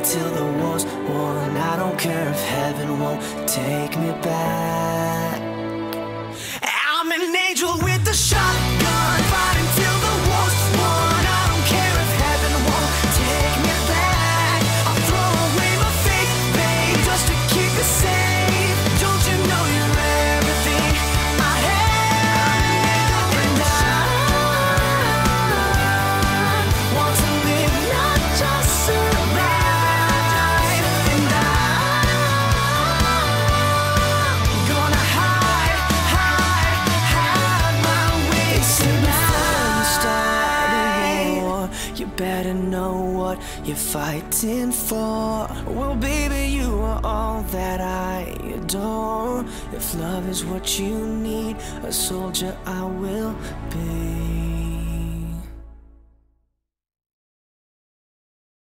until the war's won. I don't care if heaven won't take me back. I'm an angel with a shotgun, fighting till the war's won. I don't care if heaven won't take me back. I'll throw away my faith, babe, just to keep it safe. Don't you know you're everything I have? And I want to live, not just survive. And I'm gonna hide my way tonight. You better know what you're fighting for. Well, baby, you are all that I adore. If love is what you need, a soldier I will be.